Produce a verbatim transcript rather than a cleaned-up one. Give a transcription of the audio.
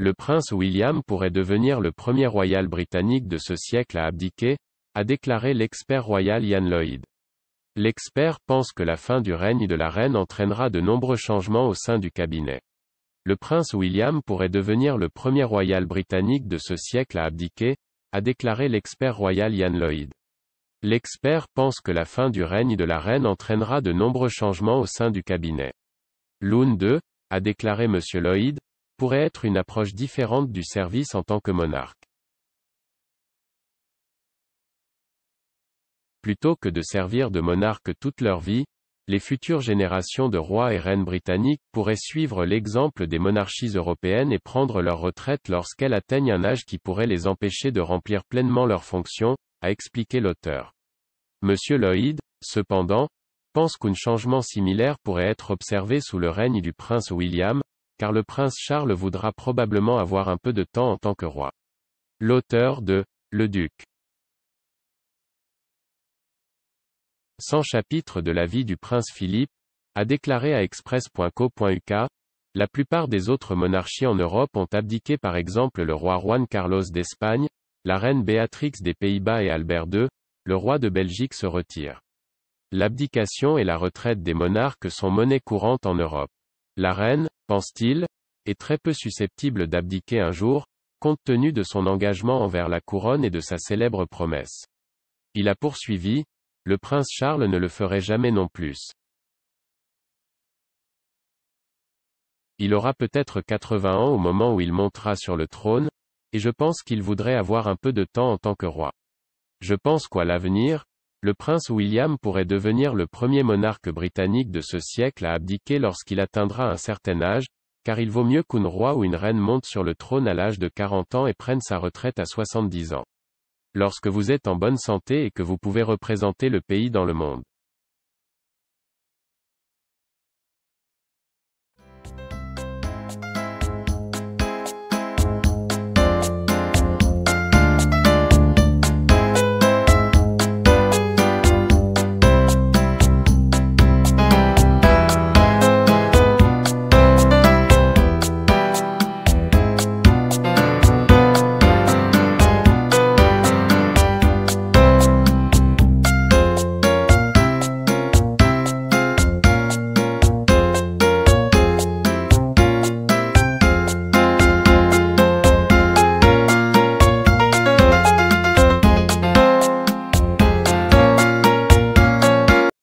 Le prince William pourrait devenir le premier royal britannique de ce siècle à abdiquer, a déclaré l'expert royal Ian Lloyd. L'expert pense que la fin du règne de la reine entraînera de nombreux changements au sein du cabinet. Le prince William pourrait devenir le premier royal britannique de ce siècle à abdiquer, a déclaré l'expert royal Ian Lloyd. L'expert pense que la fin du règne de la reine entraînera de nombreux changements au sein du cabinet. L'une d'eux, a déclaré M. Lloyd, pourrait être une approche différente du service en tant que monarque. Plutôt que de servir de monarque toute leur vie, les futures générations de rois et reines britanniques pourraient suivre l'exemple des monarchies européennes et prendre leur retraite lorsqu'elles atteignent un âge qui pourrait les empêcher de remplir pleinement leurs fonctions, a expliqué l'auteur. M. Lloyd, cependant, pense qu'un changement similaire pourrait être observé sous le règne du prince William, car le prince Charles voudra probablement avoir un peu de temps en tant que roi. L'auteur de « Le Duc » cent chapitres de la vie du prince Philippe, a déclaré à express point co point u k, la plupart des autres monarchies en Europe ont abdiqué, par exemple le roi Juan Carlos d'Espagne, la reine Béatrix des Pays-Bas et Albert deux, le roi de Belgique se retire. L'abdication et la retraite des monarques sont monnaie courante en Europe. La reine, pense-t-il, est très peu susceptible d'abdiquer un jour, compte tenu de son engagement envers la couronne et de sa célèbre promesse. Il a poursuivi, le prince Charles ne le ferait jamais non plus. Il aura peut-être quatre-vingts ans au moment où il montera sur le trône, et je pense qu'il voudrait avoir un peu de temps en tant que roi. Je pense qu'à l'avenir, le prince William pourrait devenir le premier monarque britannique de ce siècle à abdiquer lorsqu'il atteindra un certain âge, car il vaut mieux qu'un roi ou une reine monte sur le trône à l'âge de quarante ans et prenne sa retraite à soixante-dix ans. Lorsque vous êtes en bonne santé et que vous pouvez représenter le pays dans le monde.